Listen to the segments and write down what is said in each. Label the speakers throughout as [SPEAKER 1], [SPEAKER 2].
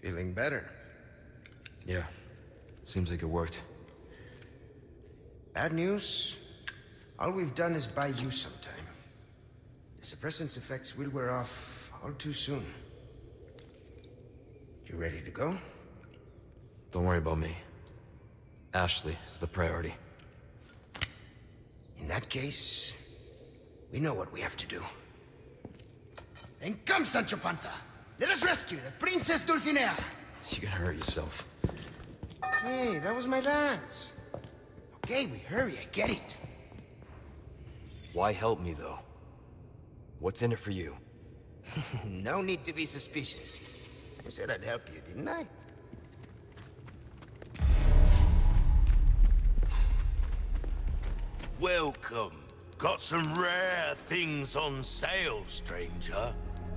[SPEAKER 1] Feeling better?
[SPEAKER 2] Yeah. Seems like it worked.
[SPEAKER 1] Bad news? All we've done is buy you some time. The suppressant's effects will wear off all too soon. You ready to go?
[SPEAKER 2] Don't worry about me. Ashley is the priority.
[SPEAKER 1] In that case, we know what we have to do. Then come, Sancho Panza! Let us rescue the Princess Dulcinea!
[SPEAKER 2] You're gonna hurt yourself.
[SPEAKER 1] Hey, that was my lance. Okay, we hurry, I get it.
[SPEAKER 2] Why help me, though? What's in it for you?
[SPEAKER 1] No need to be suspicious. I said I'd help you, didn't I?
[SPEAKER 3] Welcome. Got some rare things on sale, stranger.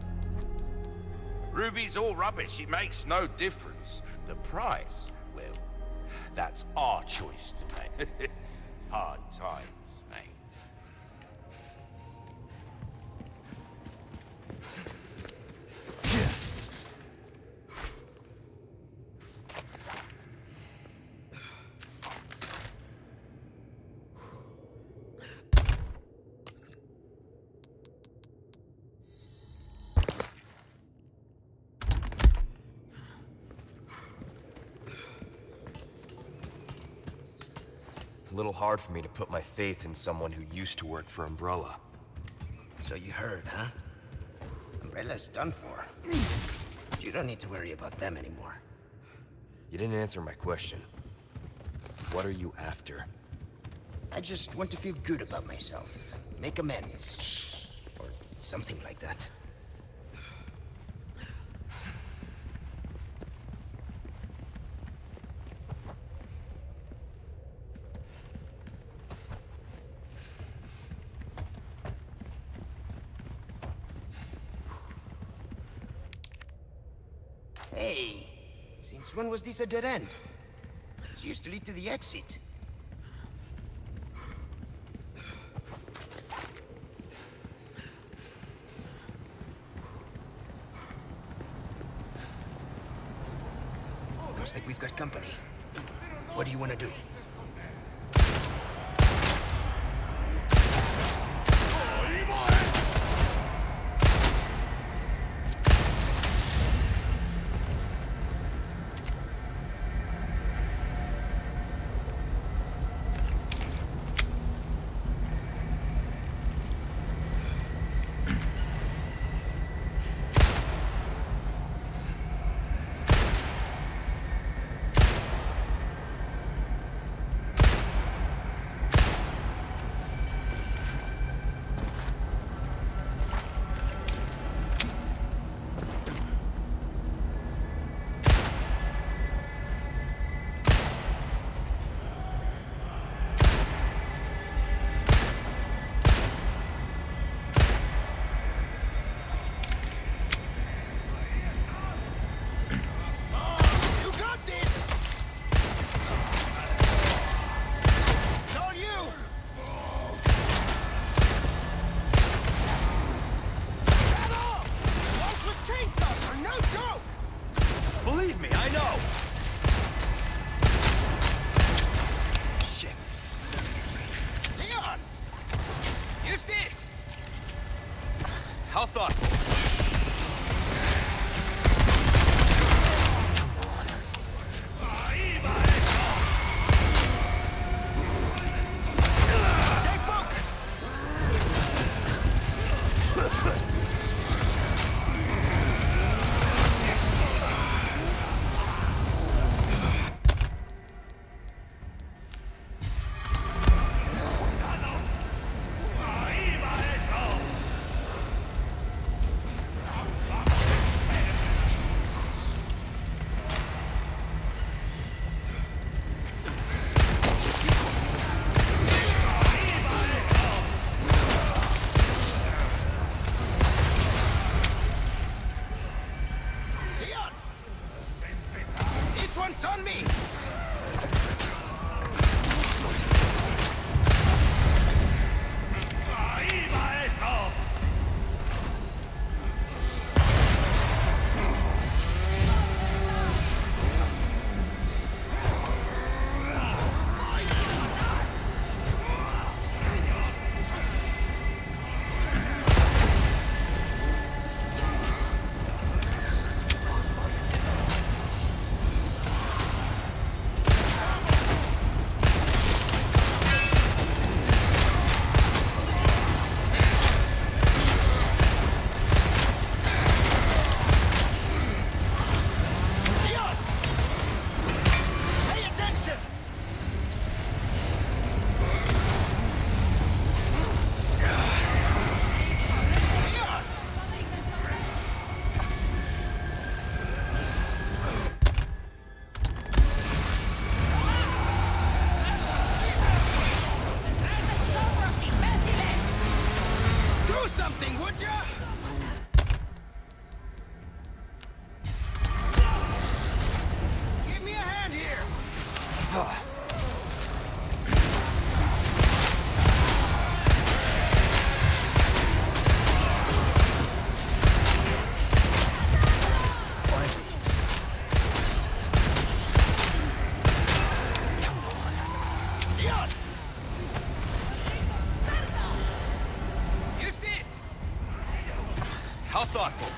[SPEAKER 3] Ruby's all rubbish. It makes no difference. The price, well, that's our choice to make. Hard times, mate.
[SPEAKER 2] A little hard for me to put my faith in someone who used to work for Umbrella.
[SPEAKER 1] So you heard, huh? Umbrella's done for. You don't need to worry about them anymore.
[SPEAKER 2] You didn't answer my question. What are you after?
[SPEAKER 1] I just want to feel good about myself. Make amends. Or something like that. Hey, since when was this a dead end? It used to lead to the exit. Looks like we've got company. What do you want to do?
[SPEAKER 2] Believe me, I know! Shit.
[SPEAKER 3] Leon! Use this!
[SPEAKER 2] How thoughtful.
[SPEAKER 3] Stay focused! It's on me!
[SPEAKER 2] How thoughtful.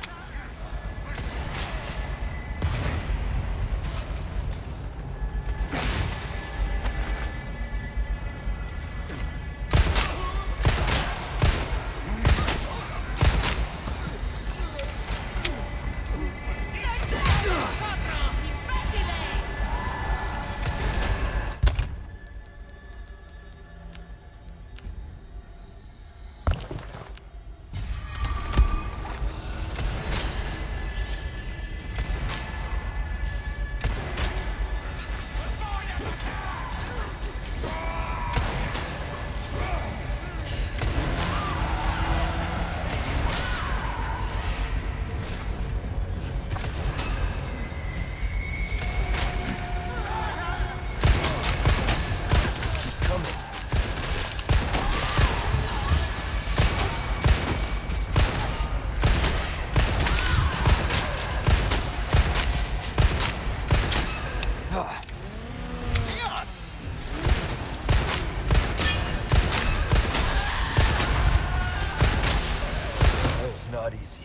[SPEAKER 2] Not easy.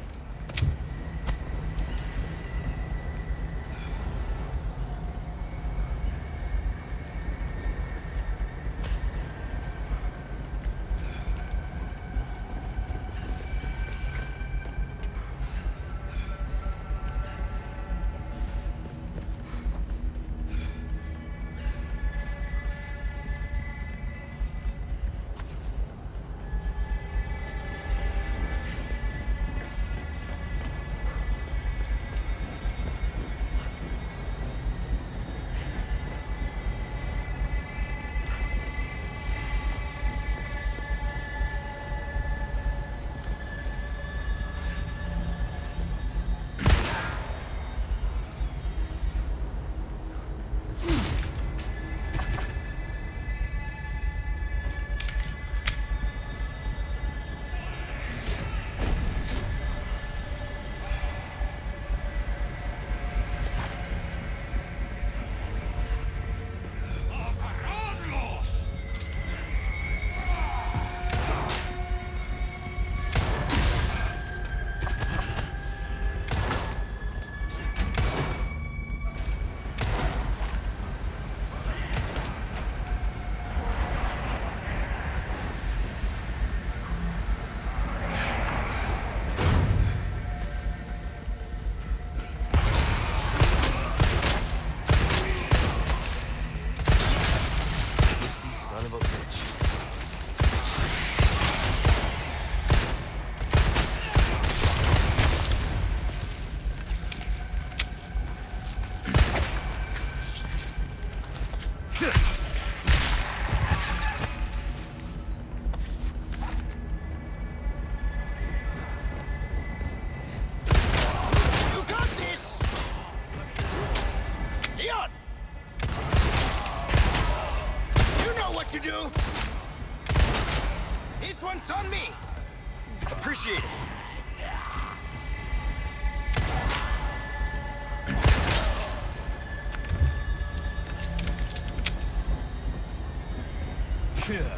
[SPEAKER 1] This one's on me.
[SPEAKER 2] Appreciate it.
[SPEAKER 1] Yeah.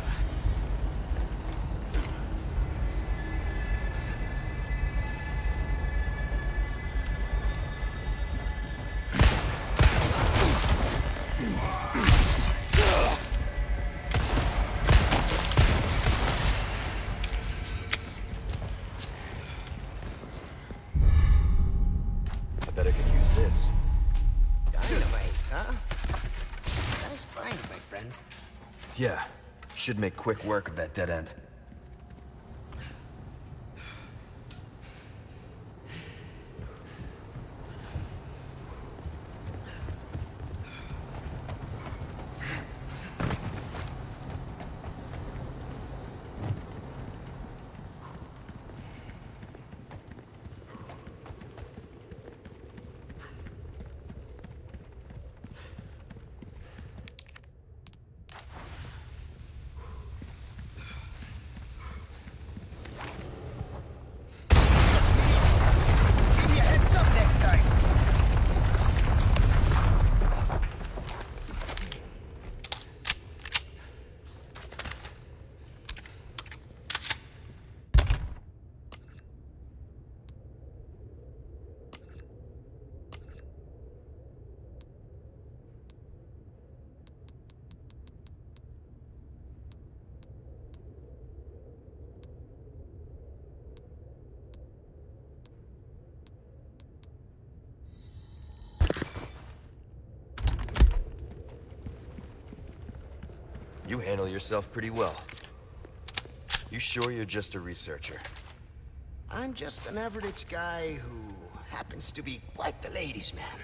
[SPEAKER 2] I bet I could use this.
[SPEAKER 1] Dynamite, huh? Nice find, my friend.
[SPEAKER 2] Yeah, should make quick work of that dead end. You handle yourself pretty well. You sure you're just a researcher?
[SPEAKER 1] I'm just an average guy who happens to be quite the ladies' man.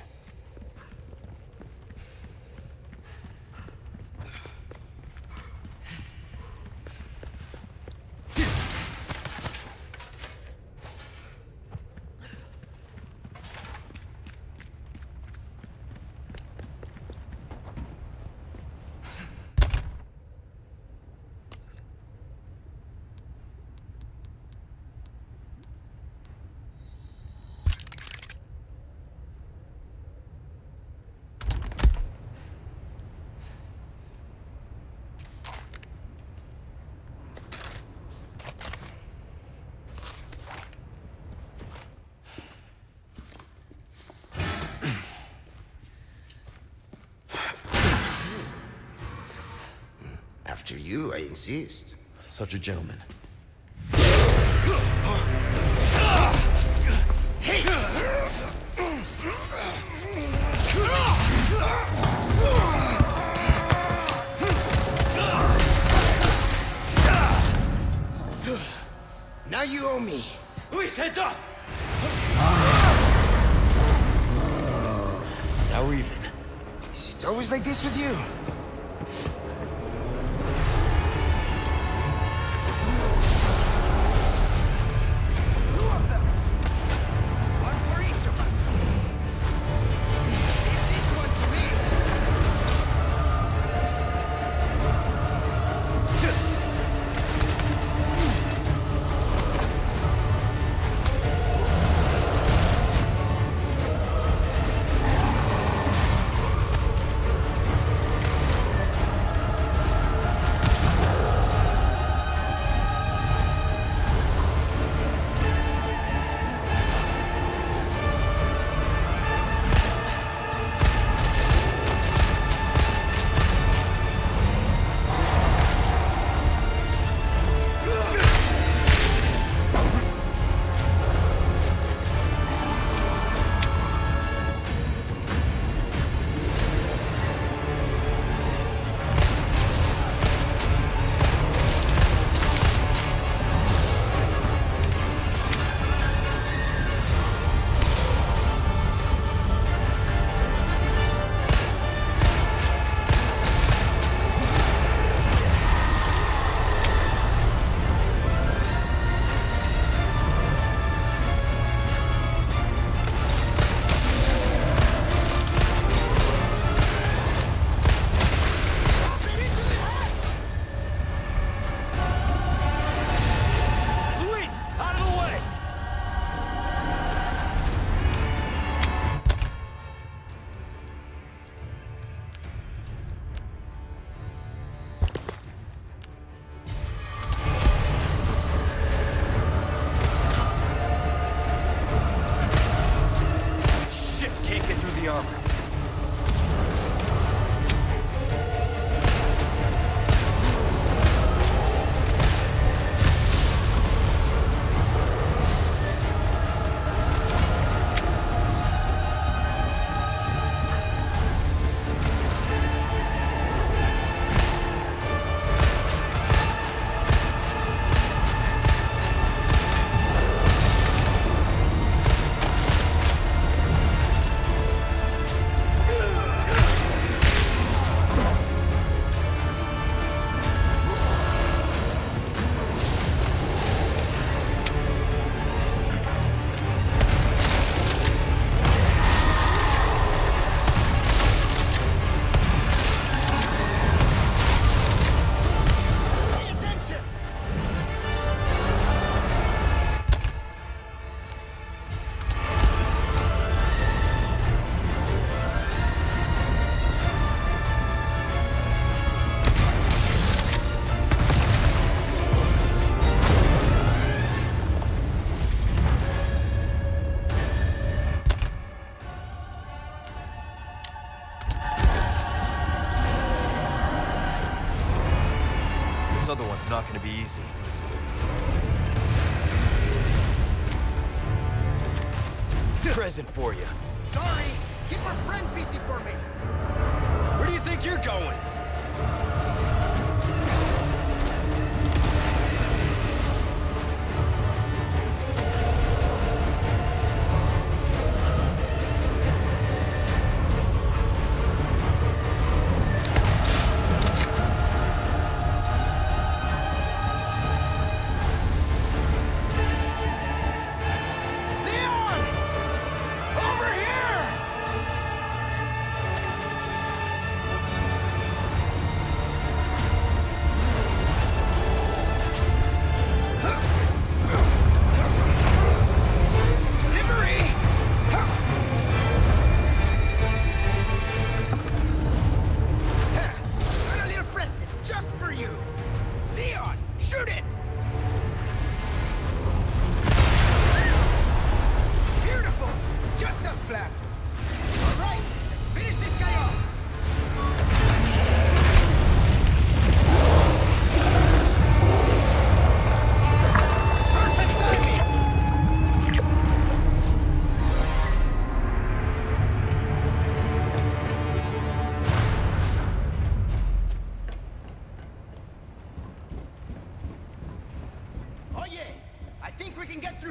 [SPEAKER 1] After you, I insist.
[SPEAKER 4] Such a gentleman.
[SPEAKER 1] Hey! Now you owe me.
[SPEAKER 4] Luis, heads up!
[SPEAKER 1] Now we're even. Is it always like this with you?
[SPEAKER 2] This other one's not gonna be easy. Present for you.
[SPEAKER 1] Sorry, keep our friend busy for me.
[SPEAKER 4] Where do you think you're going?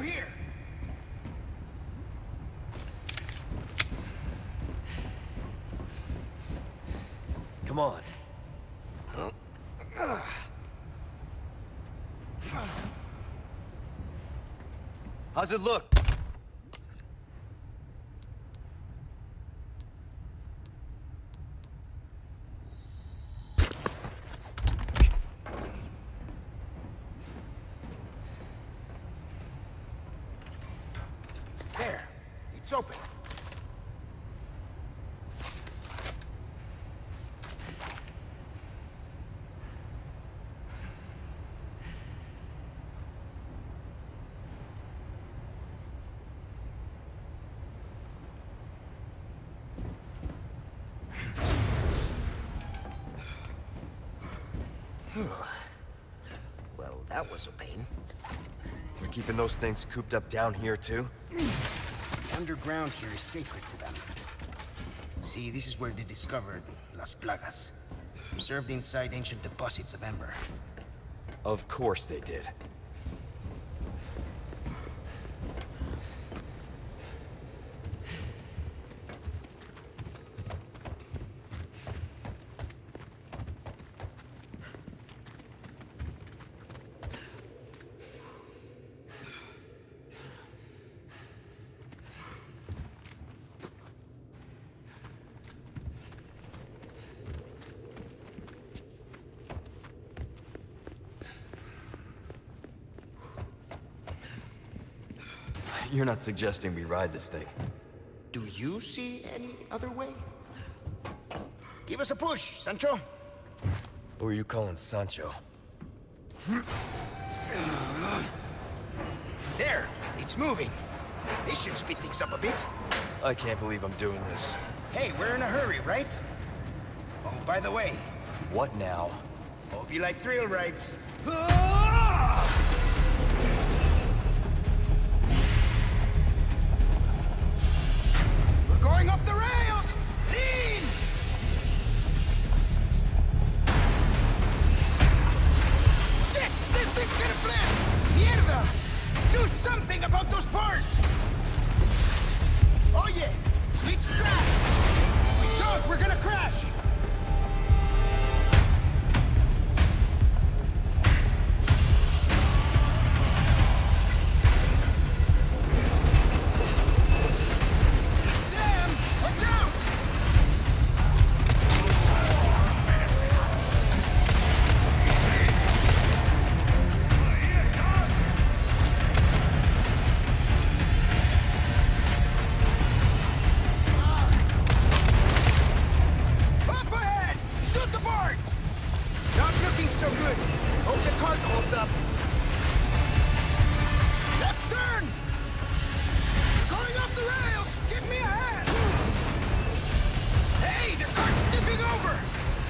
[SPEAKER 1] here!
[SPEAKER 2] Come on. How's it look?
[SPEAKER 1] There. It's open.
[SPEAKER 2] Well, that was a pain. They're keeping those things cooped up down here, too?
[SPEAKER 1] The underground here is sacred to them. See, this is where they discovered Las Plagas, preserved inside ancient deposits of Ember.
[SPEAKER 2] Of course they did. You're not suggesting we ride this thing?
[SPEAKER 1] Do you see any other way? Give us a push, Sancho.
[SPEAKER 2] Who are you calling Sancho?
[SPEAKER 1] There, it's moving. This should speed things up a bit.
[SPEAKER 2] I can't believe I'm doing this.
[SPEAKER 1] Hey, we're in a hurry, right? Oh, by the way,
[SPEAKER 2] What now?
[SPEAKER 1] hope you like thrill rides. We're going off the rails! Lean! Shit! This thing's gonna flip! Mierda! Do something about those parts! Oh yeah! Switch tracks! If we don't, we're gonna crash! It's them! Watch out! Up ahead! Shoot the boards! Not looking so good. Hope the cart holds up. Left turn! Going off the rails! Give me a hand! Hey, the cart's tipping over!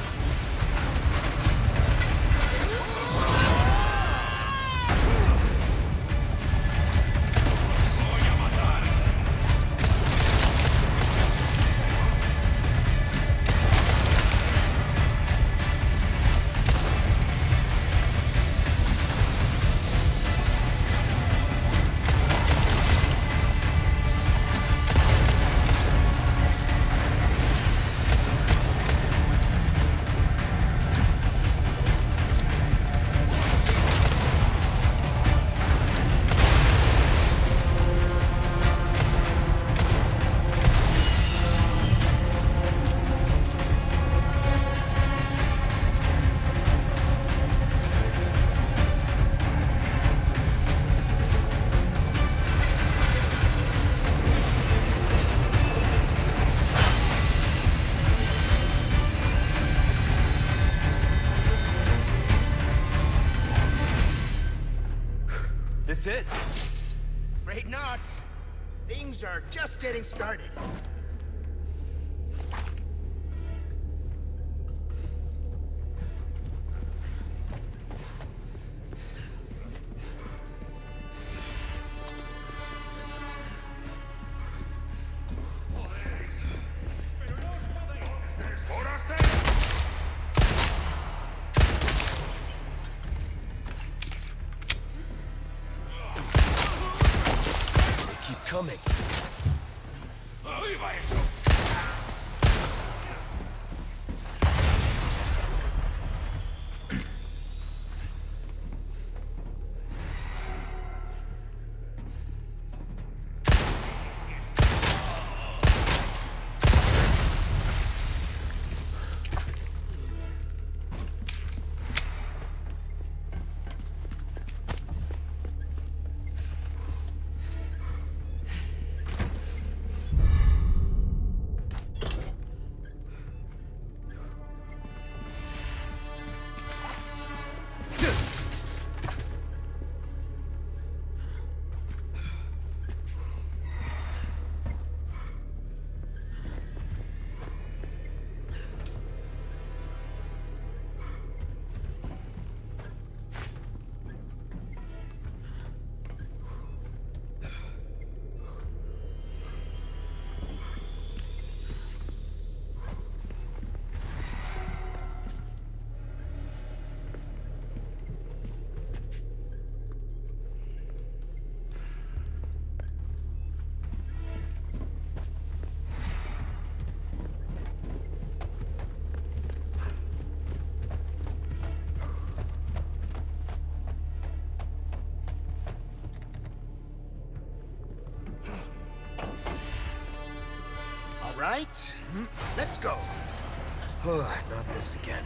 [SPEAKER 2] This it?
[SPEAKER 1] Afraid not. Things are just getting started. right, let's go.
[SPEAKER 2] Not this again.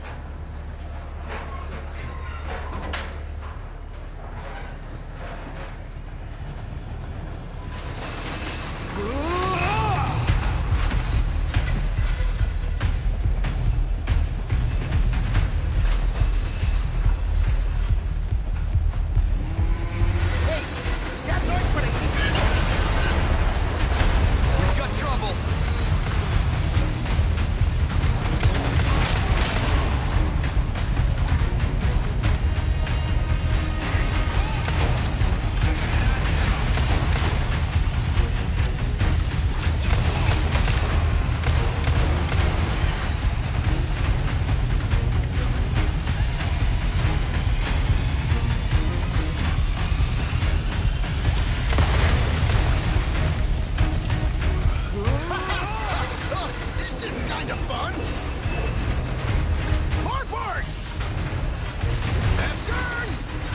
[SPEAKER 1] Hey, is that noise what I think it is?
[SPEAKER 2] We've got trouble.
[SPEAKER 1] This is kind of fun. Hardboard! Left turn!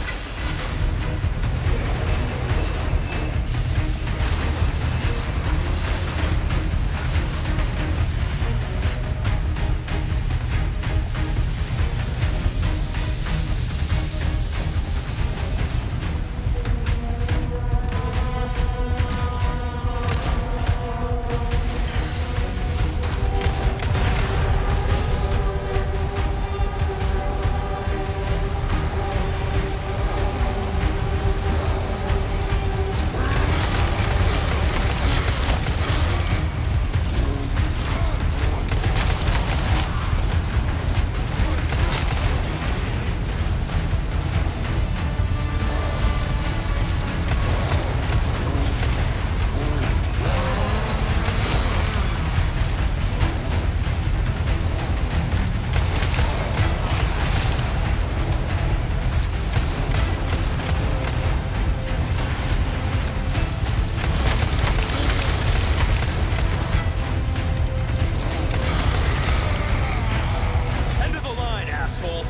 [SPEAKER 2] End of the line, asshole.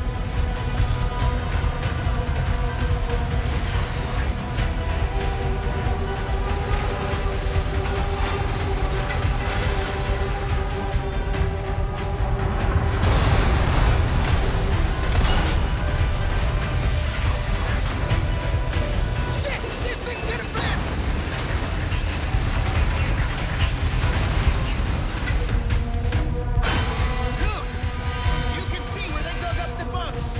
[SPEAKER 1] Shit! This thing's gonna flip! Look! You can see where they dug up the bugs!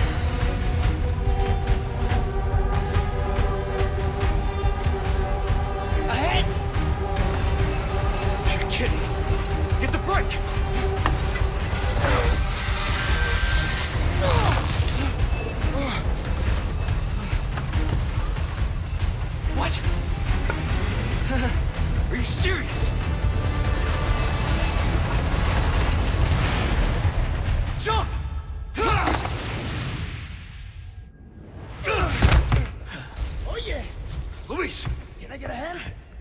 [SPEAKER 1] Ahead!
[SPEAKER 4] You're kidding. Hit the brake! What? Are you serious? Jump!
[SPEAKER 1] Oh yeah!
[SPEAKER 4] Luis!
[SPEAKER 1] Can I get a hand?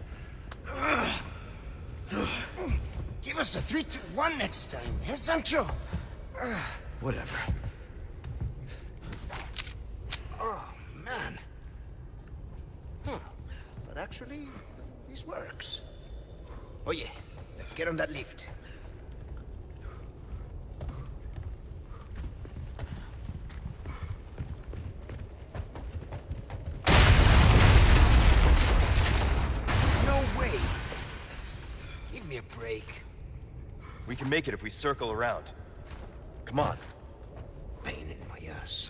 [SPEAKER 1] Give us a 3, 2, 1 next time, eh, Sancho?
[SPEAKER 4] Whatever.
[SPEAKER 1] Oh, man. But actually, this works. Oh yeah, let's get on that lift. No way! Give me a break.
[SPEAKER 2] We can make it if we circle around. Come on.
[SPEAKER 1] Pain in my ass.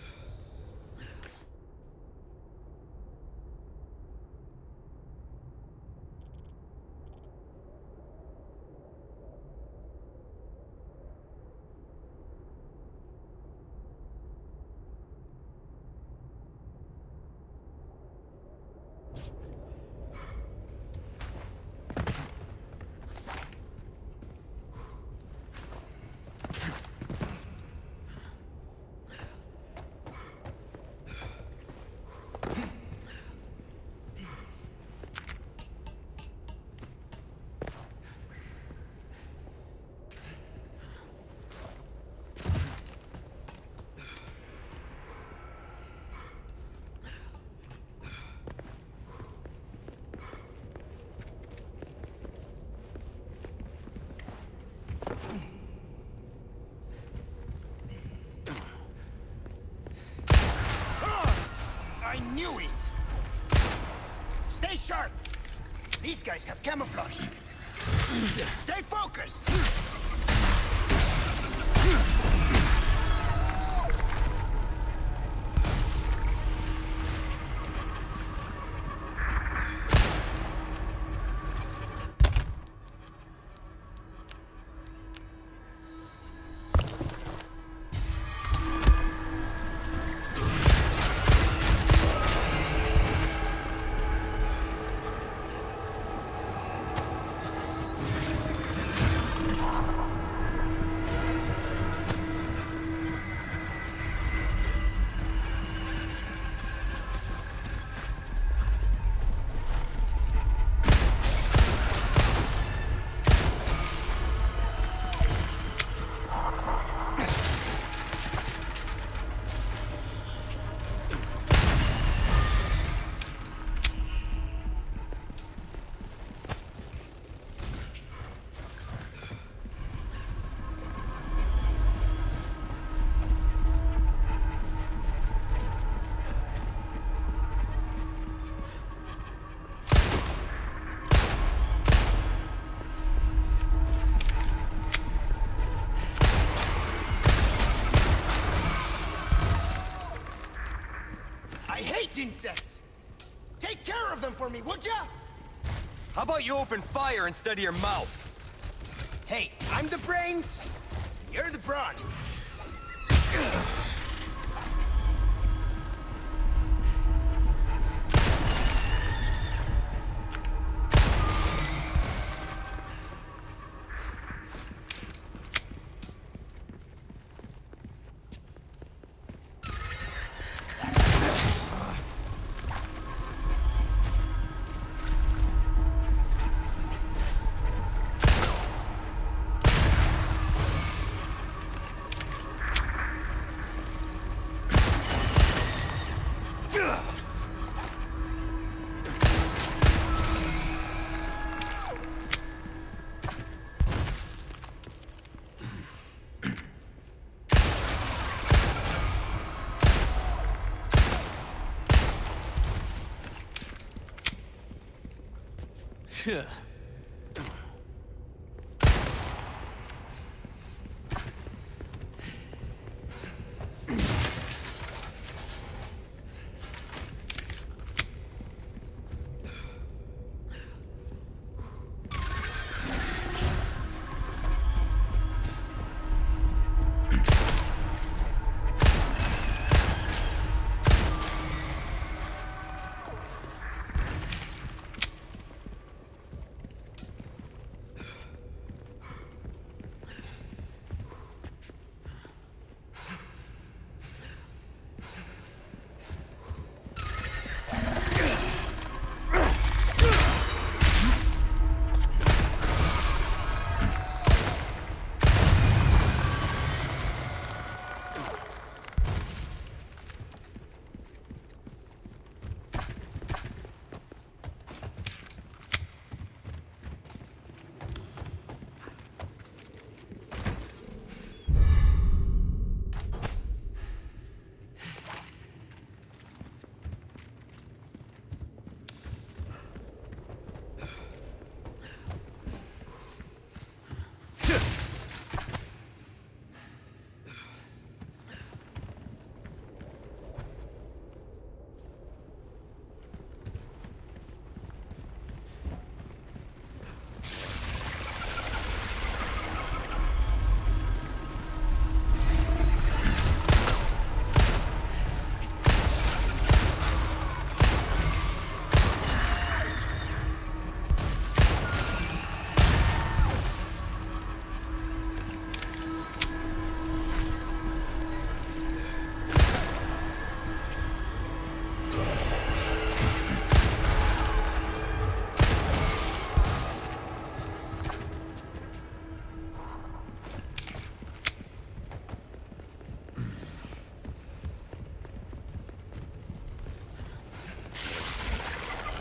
[SPEAKER 1] I knew it! Stay sharp! These guys have camouflage. Stay focused! I hate insects! Take care of them for me, would ya?
[SPEAKER 2] How about you open fire instead of your mouth?
[SPEAKER 1] Hey, I'm the brains, you're the brawn.
[SPEAKER 2] Yeah.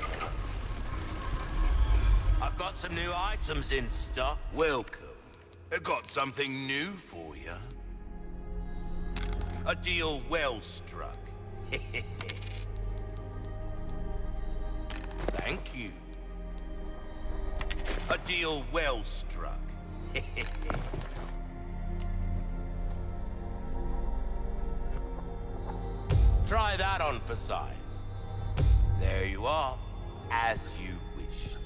[SPEAKER 3] Got some new items in stock. Welcome. I got something new for you. A deal well struck. Thank you. A deal well struck. Try that on for size. There you are, as you wished.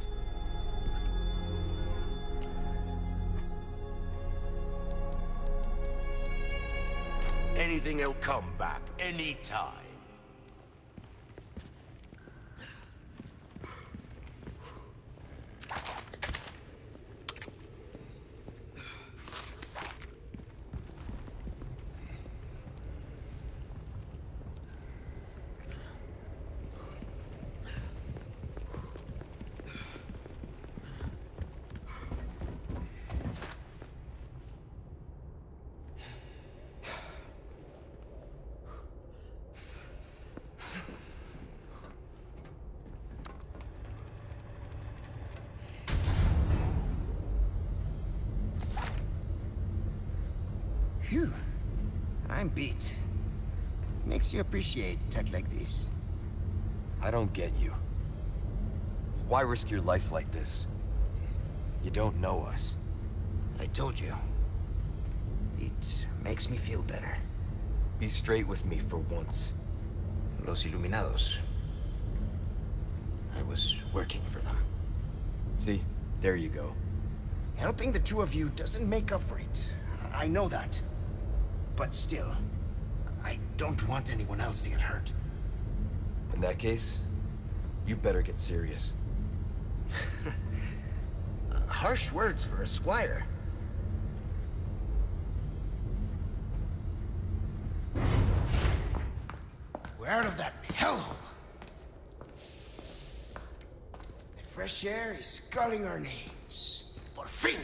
[SPEAKER 3] Anything'll come back anytime.
[SPEAKER 1] Phew. I'm beat. Makes you appreciate tech like this.
[SPEAKER 2] I don't get you. Why risk your life like this? You don't know us.
[SPEAKER 1] I told you. It makes me feel better.
[SPEAKER 2] Be straight with me for once.
[SPEAKER 1] Los Iluminados. I was working for them.
[SPEAKER 2] See? There you go.
[SPEAKER 1] Helping the two of you doesn't make up for it. I know that. But still, I don't want anyone else to get hurt.
[SPEAKER 2] In that case, you better get serious.
[SPEAKER 1] Harsh words for a squire. We're out of that hellhole. The fresh air is calling our names. Por fin!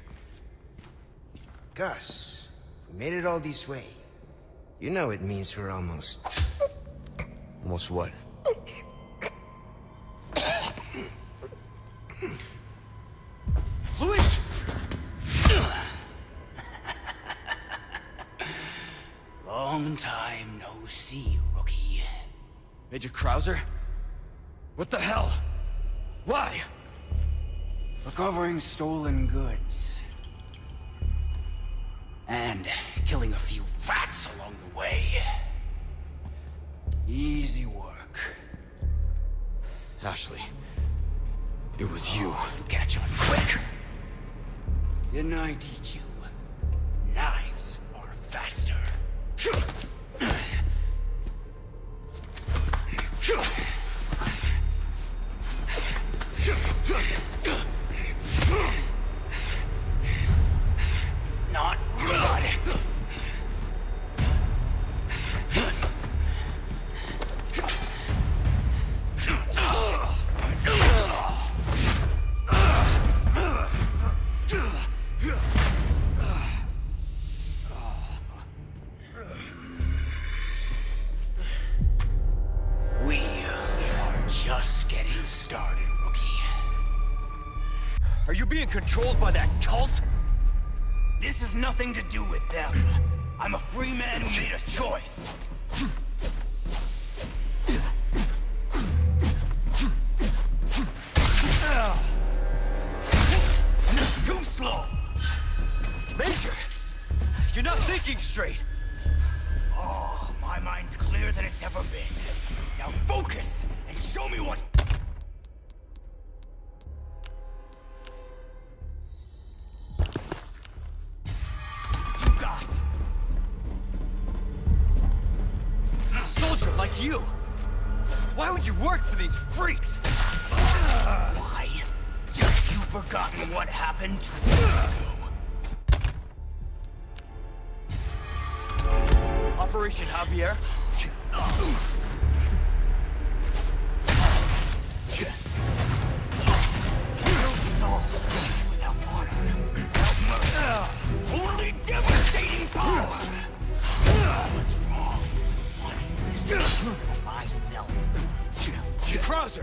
[SPEAKER 1] Gus, if we made it all this way, you know it means we're almost...
[SPEAKER 2] Almost what?
[SPEAKER 4] Luis!
[SPEAKER 5] Long time no see, rookie.
[SPEAKER 4] Major Krauser? What the hell? Why?
[SPEAKER 5] Recovering stolen goods. And killing a few rats along the way. Easy work.
[SPEAKER 4] Ashley, it was you.
[SPEAKER 5] You catch on quick. Didn't I teach you? Knives are faster. Not good. We are just getting started, rookie.
[SPEAKER 2] Are you being controlled by that cult?
[SPEAKER 5] This has nothing to do with them. I'm a free man who made a choice. Too slow.
[SPEAKER 2] Major! You're not thinking straight!
[SPEAKER 5] Oh, my mind's clearer than it's ever been. Now focus and show me what... you got.
[SPEAKER 2] Soldier like you! Why would you work for these freaks?
[SPEAKER 5] Why? Just you forgotten what happened 2 years ago.
[SPEAKER 2] Operation Javier?
[SPEAKER 5] Without honor, without mercy, only devastating power. What's wrong with wanting this for myself?
[SPEAKER 2] Krauser!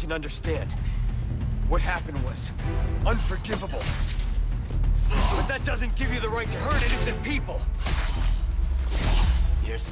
[SPEAKER 2] can understand. What happened was unforgivable. But that doesn't give you the right to hurt innocent people.
[SPEAKER 1] Here's...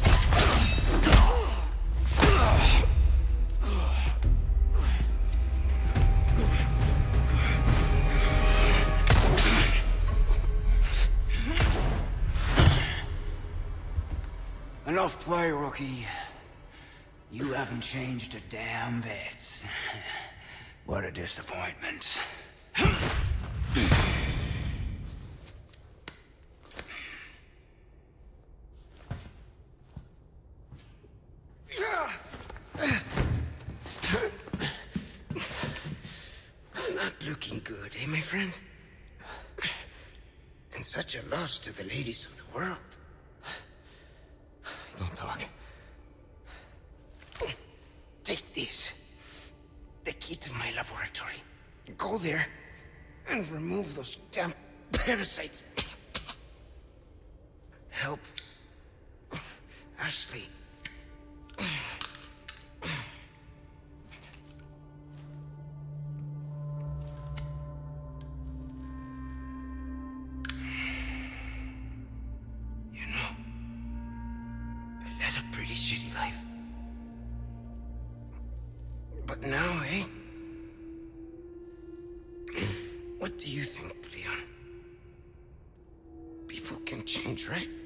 [SPEAKER 5] Enough play, rookie. You haven't changed a damn bit. What a disappointment.
[SPEAKER 1] Not looking good, eh, my friend? And such a loss to the ladies of the world.
[SPEAKER 2] Don't talk.
[SPEAKER 1] Take this. The key to my laboratory. Go there and remove those damn parasites. Help Ashley. You know, I led a pretty shitty life. But now, eh? What do you think, Leon? People can change, right?